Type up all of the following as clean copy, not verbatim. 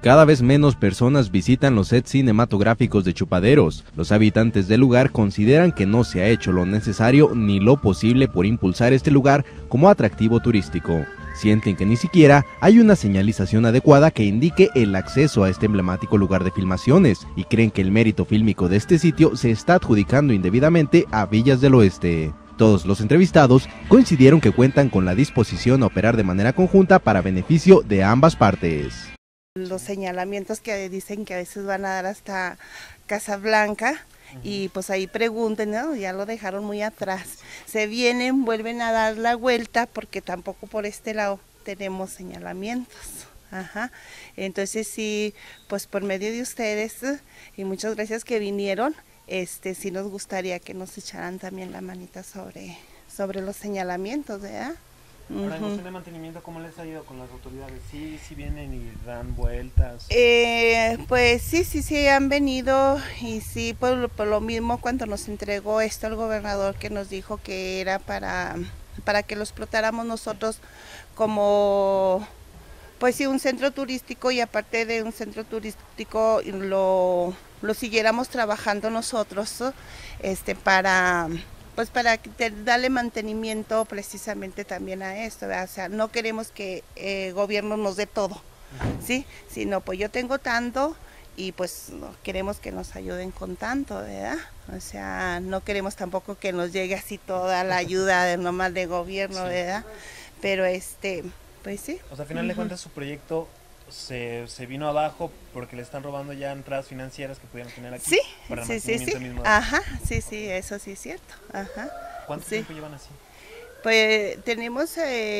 Cada vez menos personas visitan los sets cinematográficos de Chupaderos. Los habitantes del lugar consideran que no se ha hecho lo necesario ni lo posible por impulsar este lugar como atractivo turístico. Sienten que ni siquiera hay una señalización adecuada que indique el acceso a este emblemático lugar de filmaciones y creen que el mérito fílmico de este sitio se está adjudicando indebidamente a Villas del Oeste. Todos los entrevistados coincidieron que cuentan con la disposición a operar de manera conjunta para beneficio de ambas partes. Los señalamientos que dicen que a veces van a dar hasta Casablanca y pues ahí pregunten, ¿no? Ya lo dejaron muy atrás. Se vienen, vuelven a dar la vuelta porque tampoco por este lado tenemos señalamientos. Entonces sí, pues por medio de ustedes y muchas gracias que vinieron, sí nos gustaría que nos echaran también la manita sobre los señalamientos, ¿verdad? Ahora, en cuestión de mantenimiento, ¿cómo les ha ido con las autoridades? ¿Sí vienen y dan vueltas? Pues sí han venido y sí, por lo mismo cuando nos entregó esto el gobernador que nos dijo que era para que lo explotáramos nosotros como, pues sí, un centro turístico y aparte de un centro turístico lo siguiéramos trabajando nosotros, para darle mantenimiento precisamente también a esto, ¿verdad? O sea, no queremos que el gobierno nos dé todo, ¿sí? Sino pues yo tengo tanto y pues no queremos que nos ayuden con tanto, ¿verdad? O sea, no queremos tampoco que nos llegue así toda la ayuda nomás de gobierno, sí, ¿verdad? Pero pues sí. O sea, al final de cuentas su proyecto se vino abajo porque le están robando ya entradas financieras que pudieran tener aquí. Sí, para el sí. Mismo Sí, eso sí es cierto. ¿Cuánto tiempo llevan así? Pues tenemos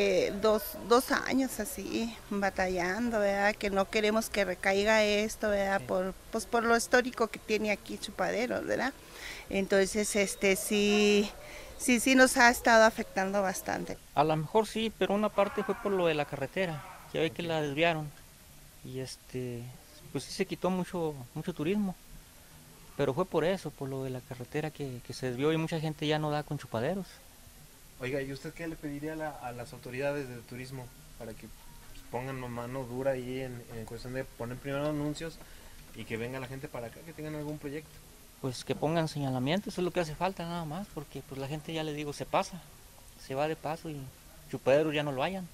2 años así, batallando, ¿verdad? Que no queremos que recaiga esto, ¿verdad? Sí. Por lo histórico que tiene aquí Chupaderos, ¿verdad? Entonces, sí nos ha estado afectando bastante. A lo mejor sí, pero una parte fue por lo de la carretera, ya ve que la desviaron. Y pues sí se quitó mucho turismo, pero fue por eso, por lo de la carretera que se desvió y mucha gente ya no da con Chupaderos. Oiga, ¿y usted qué le pediría a las autoridades de turismo para que pongan mano dura ahí en cuestión de poner primero anuncios y que venga la gente para acá, que tengan algún proyecto? Pues que pongan señalamientos, eso es lo que hace falta nada más, porque pues la gente, ya le digo, se va de paso y Chupaderos ya no lo hayan.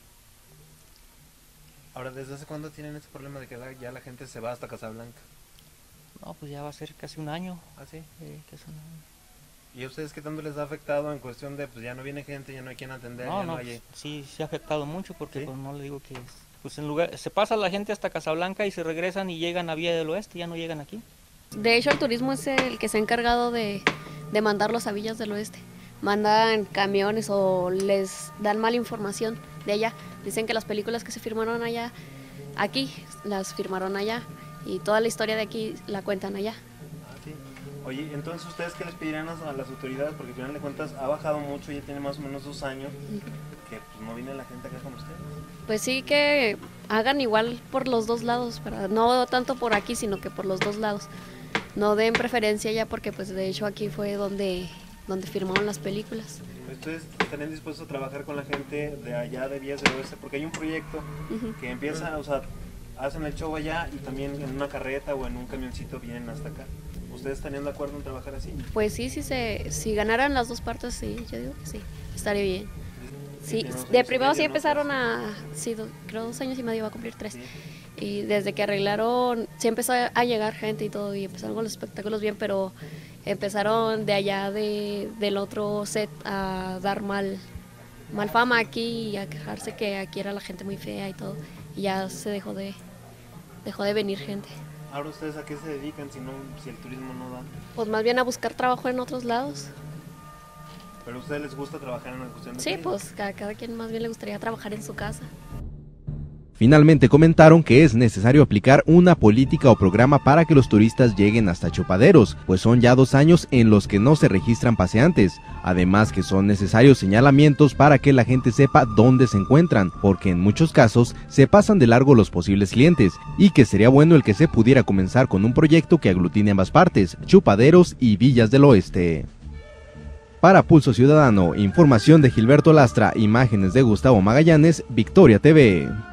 Ahora, ¿desde hace cuándo tienen ese problema de que ya la gente se va hasta Casablanca? No, pues ya va a ser casi un año. ¿Ah, sí? Casi un año. ¿Y a ustedes qué tanto les ha afectado en cuestión de, pues ya no viene gente, ya no hay quien atender? No hay... Sí ha afectado mucho porque, ¿sí? Pues no le digo que, pues en lugar, se pasa la gente hasta Casablanca y se regresan y llegan a Villa del Oeste, ya no llegan aquí. De hecho, el turismo es el que se ha encargado de mandarlos a Villas del Oeste. Mandan camiones o les dan mala información de allá. Dicen que las películas que se firmaron allá, aquí, las firmaron allá. Y toda la historia de aquí la cuentan allá. Sí. Oye, entonces, ¿ustedes qué les pedirían a las autoridades? Porque al final de cuentas ha bajado mucho, ya tiene más o menos 2 años, que pues, no viene la gente acá con ustedes. Pues sí, que hagan igual por los dos lados, no tanto por aquí, sino que por los dos lados. No den preferencia ya porque pues de hecho aquí fue donde firmaron las películas. ¿Ustedes estarían dispuestos a trabajar con la gente de allá de Villas del Oeste? Porque hay un proyecto que empieza, o sea, hacen el show allá y también en una carreta o en un camioncito vienen hasta acá. ¿Ustedes estarían de acuerdo en trabajar así? Pues sí, si ganaran las dos partes, sí, yo digo que sí, estaría bien. Sí, de primero sí empezaron creo 2 años y medio, va a cumplir 3. Sí. Y desde que arreglaron, sí empezó a llegar gente y todo, y empezaron con los espectáculos bien, pero empezaron de allá del otro set a dar mal fama aquí y a quejarse que aquí era la gente muy fea y todo, y ya se dejó de venir gente. Ahora, ¿ustedes a qué se dedican si el turismo no da? Pues más bien a buscar trabajo en otros lados. ¿Pero a ustedes les gusta trabajar en la cuestión de turismo? Pues a cada quien más bien le gustaría trabajar en su casa. Finalmente comentaron que es necesario aplicar una política o programa para que los turistas lleguen hasta Chupaderos, pues son ya 2 años en los que no se registran paseantes. Además que son necesarios señalamientos para que la gente sepa dónde se encuentran, porque en muchos casos se pasan de largo los posibles clientes, y que sería bueno el que se pudiera comenzar con un proyecto que aglutine ambas partes, Chupaderos y Villas del Oeste. Para Pulso Ciudadano, información de Gilberto Lastra, imágenes de Gustavo Magallanes, Victoria TV.